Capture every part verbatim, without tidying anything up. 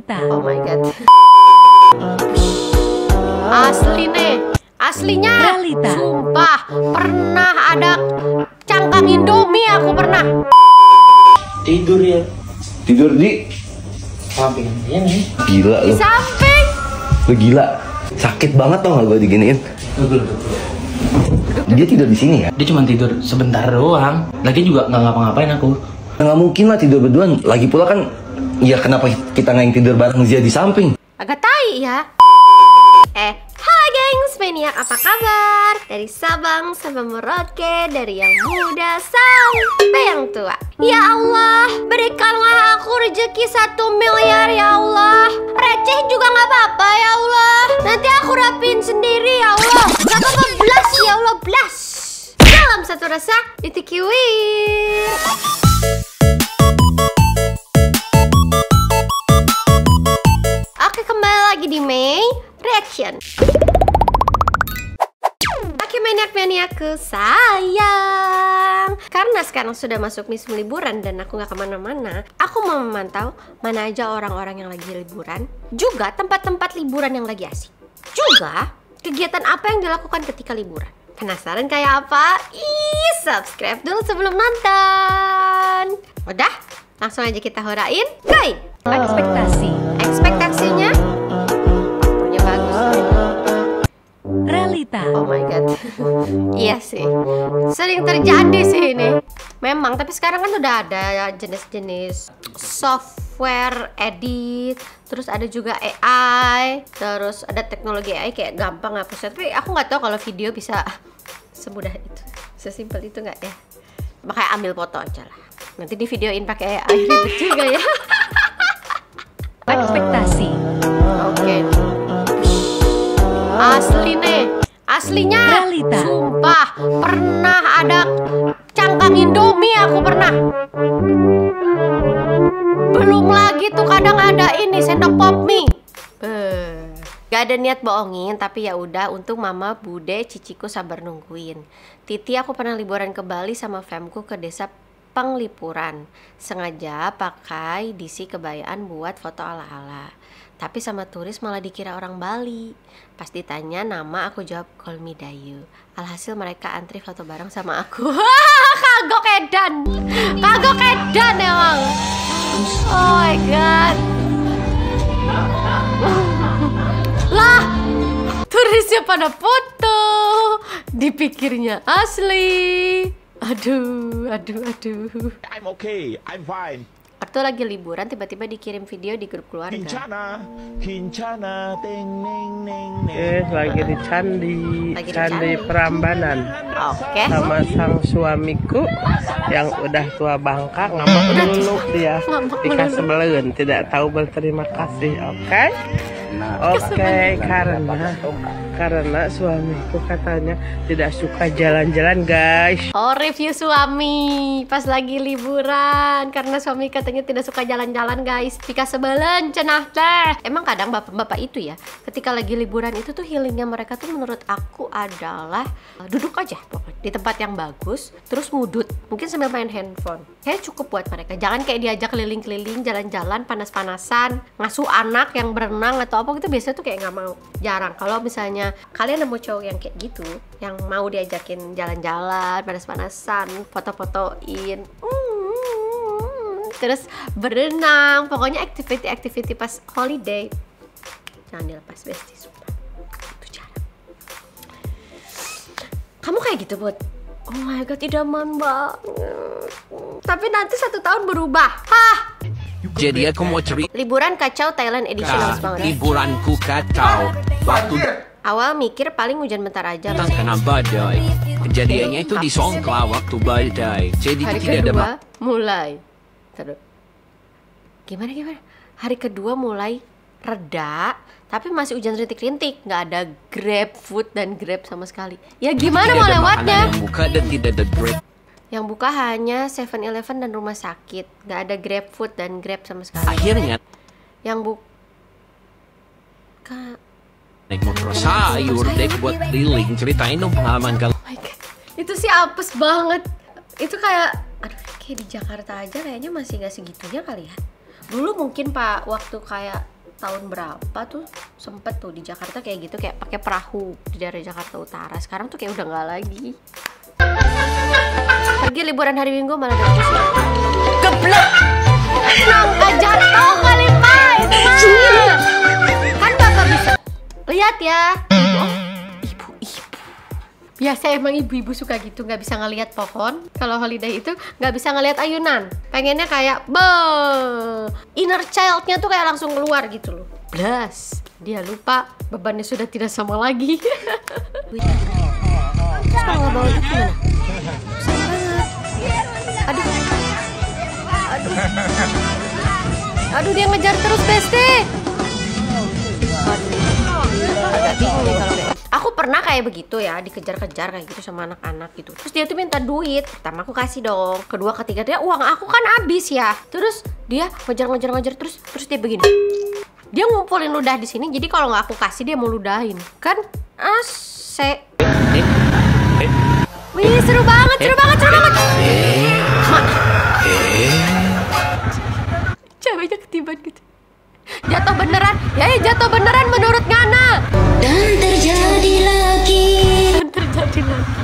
Realita. Oh my god. Asli nih, aslinya. Realita. Sumpah, pernah ada cangkang Indomie aku pernah. Tidur ya. Tidur di Samping dia nih. gila Di lu. samping. Lu gila. Sakit banget tau gak gue diginiin. Duduk, duduk. Dia tidur di sini ya? Dia cuma tidur sebentar doang. Lagi juga nggak ngapa-ngapain aku. Nggak mungkin lah tidur berdua. Lagi pula kan, ya kenapa kita nggak yang tidur bareng Zia di samping? Agak tai ya. Eh, hai gengs, Maniak, apa kabar? Dari Sabang sampai Merauke, dari yang muda sampai yang tua. Ya Allah, berikanlah aku rezeki satu miliar ya Allah. Receh juga nggak apa-apa ya Allah. Nanti aku rapiin sendiri ya Allah. Gak apa-apa, blas ya Allah, blas. Salam satu rasa, itikiwir. Oke, kembali lagi di May Reaction. Oke, maniak-maniakku sayang, karena sekarang sudah masuk musim liburan dan aku gak kemana-mana, aku mau memantau mana aja orang-orang yang lagi liburan, juga tempat-tempat liburan yang lagi asik, juga kegiatan apa yang dilakukan ketika liburan. Penasaran kayak apa? Ih, subscribe dulu sebelum nonton. Udah? Langsung aja kita horain. Guys, Ekspektasi. ekspektasinya punya bagus. Realita. Oh my god. Iya sih, sering terjadi sih ini. Memang, tapi sekarang kan udah ada jenis-jenis software edit, terus ada juga A I, terus ada teknologi A I kayak gampang ngapusnya. Tapi aku nggak tahu kalau video bisa semudah itu, sesimpel itu nggak ya. Makanya ambil foto aja lah. Nanti di videoin pakai A I ribet juga ya. Ekspektasi. Oke. Asli nih, aslinya. Realita. Sumpah, pernah ada cangkang Indomie aku pernah. Belum lagi tuh kadang ada ini sendok pop mie. Eh, gak ada niat bohongin, tapi ya udah, untung mama, bude, ciciku sabar nungguin. Titi aku pernah liburan ke Bali sama famku ke desa Penglipuran. Sengaja pakai D C kebayaan buat foto ala-ala. Tapi sama turis malah dikira orang Bali. Pas ditanya nama, aku jawab call me Dayu. Alhasil mereka antri foto bareng sama aku. Kagok edan. Kagok edan emang. Oh my god. Lah, turisnya pada foto, dipikirnya asli. Aduh, aduh, aduh. I'm okay, I'm fine. Waktu lagi liburan tiba-tiba dikirim video di grup keluarga. Kincana, kincana, ting, ning, ning, ning. Eh, lagi di candi, Lagi di candi candi. Prambanan Oke. sama sang suamiku yang udah tua bangka, ngambek melulu dia, Ngambek Ika melulu. sebelun, tidak tahu berterima kasih, oke? Oke, karena karena suamiku katanya tidak suka jalan-jalan, guys. Oh, review suami pas lagi liburan karena suami katanya tidak suka jalan-jalan, guys. Pika sebelen cenah teh. Emang kadang bapak-bapak itu ya, ketika lagi liburan itu tuh healingnya mereka tuh menurut aku adalah uh, duduk aja pokoknya di tempat yang bagus, terus ngudut, mungkin sambil main handphone. Kayak cukup buat mereka. Jangan kayak diajak keliling-keliling, jalan-jalan, panas-panasan, ngasuh anak yang berenang atau apa gitu, biasanya tuh kayak nggak mau. Jarang. Kalau misalnya kalian nemu cowok yang kayak gitu, yang mau diajakin jalan-jalan, panas-panasan, foto-fotoin, mm, terus berenang, pokoknya activity-activity pas holiday, jangan dilepas, bestie, sumpah. Itu jarang. Kamu kayak gitu, Bud? Oh my god, idaman banget. Tapi nanti satu tahun berubah. Hah? Jadi aku mau cerita Liburan kacau Thailand edition harus banget. liburanku kacau. Waktu Awal mikir paling hujan bentar aja. datang kena badai. Kejadiannya itu di Songkla waktu badai. Jadi Hari tidak ada kedua ma- mulai. Taduh. Gimana gimana? Hari kedua mulai reda, tapi masih hujan rintik-rintik. Nggak ada Grab food dan Grab sama sekali. Ya gimana tidak mau ada lewatnya? makanan yang buka dan tidak ada Grab. Yang buka hanya seven eleven dan rumah sakit. Nggak ada Grab food dan Grab sama sekali. Akhirnya Yang buka naik motor sayur dek buat keliling. Ceritain dong pengalaman kalian. Oh my god, itu sih apes banget. Itu kayak, aduh, kayak di Jakarta aja kayaknya masih gak segitunya kali ya. Dulu mungkin pak, waktu kayak tahun berapa tuh sempet tuh di Jakarta kayak gitu, kayak pakai perahu di daerah Jakarta Utara. Sekarang tuh kayak udah nggak lagi. Pergi liburan hari Minggu malah dapet musibah. Geblek! Nangka jatuh kali Pak, itu mah. Kan Bapak bisa lihat ya. Ibu-ibu. Biasa emang ibu-ibu suka gitu, nggak bisa ngelihat pohon. Kalau holiday itu nggak bisa ngelihat ayunan. Pengennya kayak be, inner child-nya tuh kayak langsung keluar gitu loh. Blas, dia lupa bebannya sudah tidak sama lagi. Terus kalau nggak bawa itu gimana? Susah banget. Aduh, aduh, aduh dia ngejar terus Besti. Aduh, agak bingung nih kalau kayak. Aku pernah kayak begitu ya, dikejar-kejar kayak gitu sama anak-anak gitu. Terus dia tuh minta duit. Pertama aku kasih dong. Kedua, ketiga, dia uang aku kan habis ya. Terus dia ngejar-ngejar-ngejar terus terus dia begini. Dia ngumpulin ludah di sini. Jadi kalau nggak aku kasih dia mau ludahin. Kan asik. Wih, seru banget, seru banget, seru banget. Mak. Ceweknya ketiban gitu. Jatuh beneran, ya jatuh beneran menurut Ngana. Dan terjadi lagi. Dan terjadi lagi.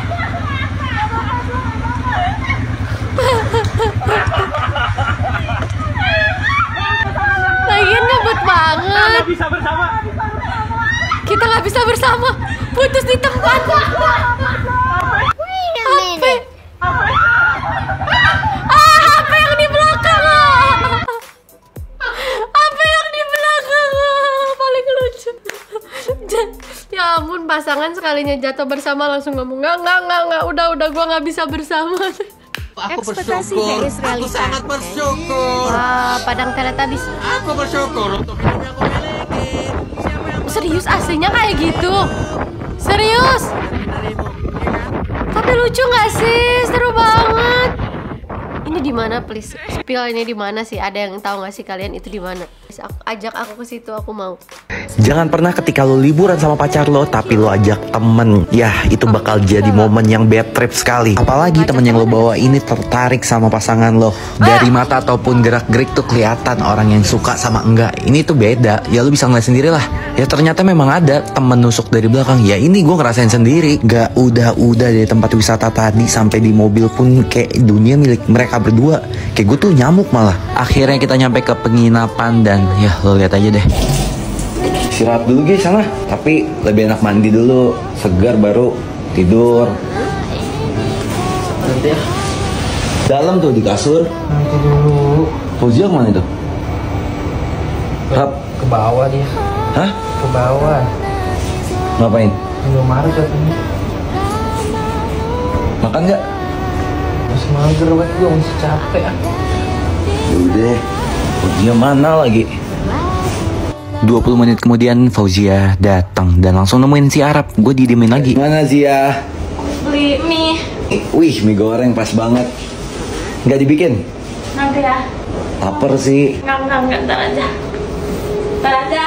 Lagian ngebut banget. Kita nggak bisa bersama. Kita nggak bisa bersama. Putus di tempat. H P. Ah, H P yang di belakang. H P yang di belakang. Paling lucu. Ya ampun, pasangan sekalinya jatuh bersama langsung ngomong nggak nggak nggak nggak udah udah gua nggak bisa bersama. Aku bersyukur, aku sangat bersyukur. Wah, Padang Teletubbies. Aku bersyukur untuk hidup yang aku miliki. Serius aslinya kayak gitu? Serius? Tapi lucu nggak sih? Seru banget. Ini di mana please? Spill ini di mana sih? Ada yang tahu nggak sih kalian itu di mana? Ajak aku ke situ, aku mau. Jangan pernah ketika lo liburan sama pacar lo tapi lo ajak temen. Ya itu bakal jadi momen yang bad trip sekali. Apalagi temen yang lo bawa ini tertarik sama pasangan lo. Dari mata ataupun gerak-gerik tuh kelihatan orang yang suka sama enggak. Ini tuh beda. Ya lo bisa ngeliat sendiri lah. Ya ternyata memang ada temen nusuk dari belakang. Ya ini gue ngerasain sendiri. Gak udah-udah dari tempat wisata tadi sampai di mobil pun kayak dunia milik mereka berdua. Kayak gue tuh nyamuk malah. Akhirnya kita nyampe ke penginapan dan ya lo lihat aja deh. Istirahat dulu guys sana. Tapi lebih enak mandi dulu, segar baru tidur. Nanti ya. Dalam tuh di kasur. Nanti dulu. Fauzia kemana itu? Rap. Ke bawah dia. Hah? Ke bawah. Ngapain? Belum marah katanya. Makan nggak? Masih mager banget gue, masih capek. Yaudah. Fauzia mana lagi? dua puluh menit kemudian Fauzia datang dan langsung nemuin si Arab. Gue didiemin lagi. Mana Zia? Beli mie. Wih, mie goreng pas banget. Nggak dibikin? Nanti ya. Laper sih. Enggak, enggak, enggak, ntar aja. Ntar aja.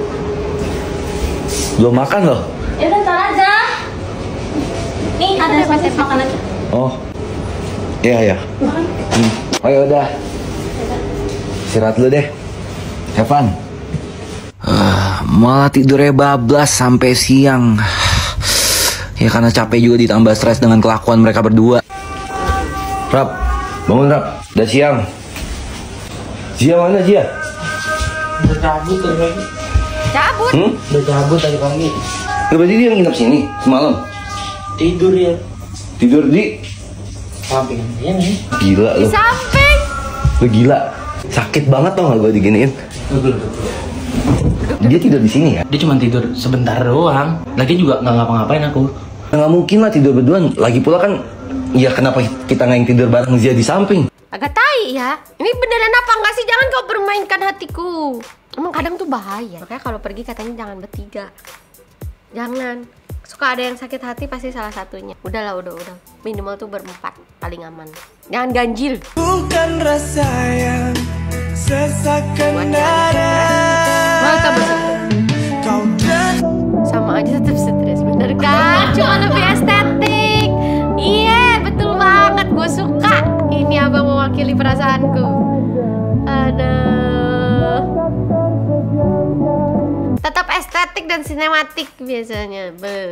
Belum makan loh? Ya udah, ntar aja. Nih, ada paket makan aja. Oh, iya ya. Hmm. Oh ya udah. Istirahat dulu deh. Have fun. Uh, malah tidurnya bablas sampai siang. Ya karena capek juga ditambah stres dengan kelakuan mereka berdua. Rap, bangun Rap. Udah siang. Zia mana Zia? Udah cabut tadi pagi. Cabut? Hmm? Udah cabut tadi pagi. Gak berarti dia nginep sini semalam? Tidur ya. Tidur di samping dia nih. Gila Di lu. samping. Lu gila. Sakit banget tau gak gue diginiin. Duduk, duduk. Dia tidur di sini ya? Dia cuma tidur sebentar doang. Lagi juga nggak ngapa-ngapain aku. Nggak mungkin lah tidur berdua. Lagi pula kan, ya kenapa kita nggak yang tidur bareng Zia di samping? Agak tai ya. Ini beneran apa enggak sih? Jangan kau permainkan hatiku. Emang kadang tuh bahaya. Makanya kalau pergi katanya jangan bertiga. Jangan. Suka ada yang sakit hati pasti salah satunya. Udahlah, udah, udah. Minimal tuh berempat paling aman. Jangan ganjil. Bukan rasa yang sesakan Maka sama aja tetap stres, bener kan? Cuma lebih estetik. Iya, betul banget. Gue suka. Ini abang mewakili perasaanku. Aduh. Tetap estetik dan sinematik biasanya. Beuh.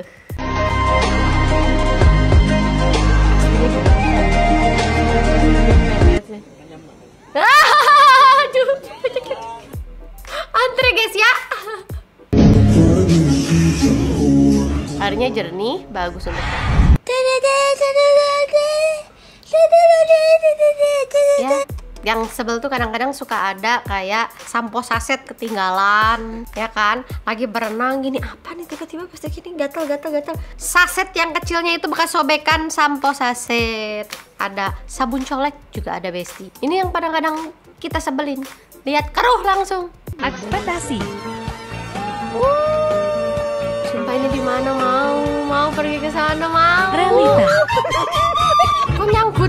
Aduh, antri guys ya. Airnya jernih, bagus untuk ya. Yang sebel tuh kadang-kadang suka ada kayak sampo saset ketinggalan, ya kan? Lagi berenang gini, apa nih tiba-tiba pas gini gatel-gatel-gatel. Saset yang kecilnya itu bekas sobekan sampo saset. Ada sabun colek juga ada Besti. Ini yang kadang-kadang kita sebelin. Lihat keruh langsung. Ekspektasi. Sumpah ini di mana mau? Mau pergi ke sana mau. Realita. Kok nyangkut?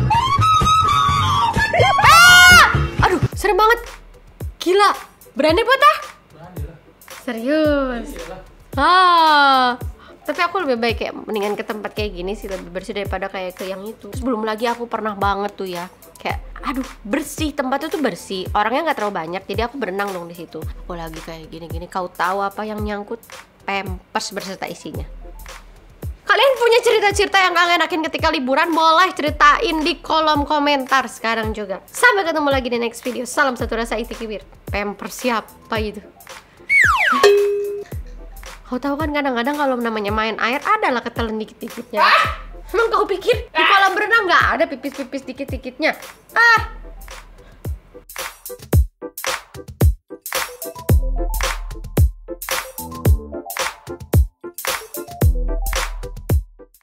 Ah! Aduh, serem banget. Gila. Berani potah? Serius. Ah. Tapi aku lebih baik kayak mendingan ke tempat kayak gini sih, lebih bersih daripada kayak ke yang itu. Terus belum lagi aku pernah banget tuh ya, kayak aduh bersih, tempatnya tuh bersih, orangnya nggak terlalu banyak, jadi aku berenang dong di situ. Aku lagi kayak gini-gini, kau tahu apa yang nyangkut? Pampers beserta isinya. Kalian punya cerita-cerita yang kalian enakin ketika liburan? Boleh ceritain di kolom komentar sekarang juga. Sampai ketemu lagi di next video. Salam satu rasa itikibir. Pampers siapa itu? Kau tahu kan kadang-kadang kalau namanya main air adalah ketelan dikit-dikitnya. Emang kau pikir di kolam berenang nggak ada pipis-pipis dikit-dikitnya? Ah!